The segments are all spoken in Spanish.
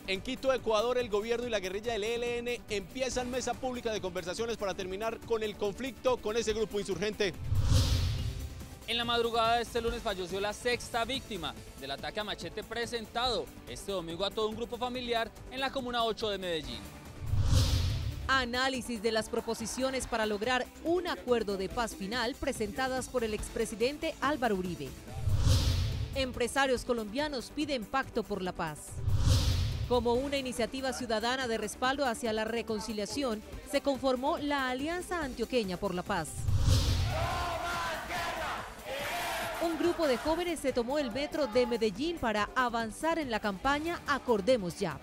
En Quito, Ecuador, el gobierno y la guerrilla del ELN empiezan mesa pública de conversaciones para terminar con el conflicto con ese grupo insurgente. En la madrugada de este lunes falleció la sexta víctima del ataque a machete presentado este domingo a todo un grupo familiar en la Comuna 8 de Medellín. Análisis de las proposiciones para lograr un acuerdo de paz final presentadas por el expresidente Álvaro Uribe. Empresarios colombianos piden pacto por la paz. Como una iniciativa ciudadana de respaldo hacia la reconciliación, se conformó la Alianza Antioqueña por la Paz. Un grupo de jóvenes se tomó el metro de Medellín para avanzar en la campaña Acordemos Ya.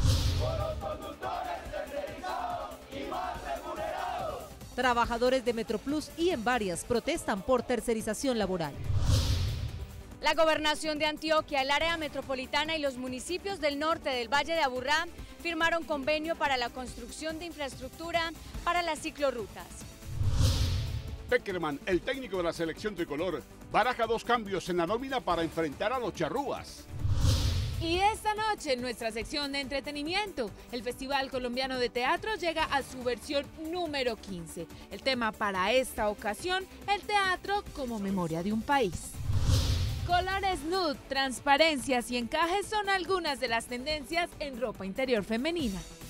Trabajadores de Metroplus y en varias protestan por tercerización laboral. La Gobernación de Antioquia, el área metropolitana y los municipios del norte del Valle de Aburrá firmaron convenio para la construcción de infraestructura para las ciclorrutas. Peckerman, el técnico de la selección tricolor, baraja 2 cambios en la nómina para enfrentar a los charrúas. Y esta noche en nuestra sección de entretenimiento, el Festival Colombiano de Teatro llega a su versión número 15. El tema para esta ocasión, el teatro como memoria de un país. Colores nude, transparencias y encajes son algunas de las tendencias en ropa interior femenina.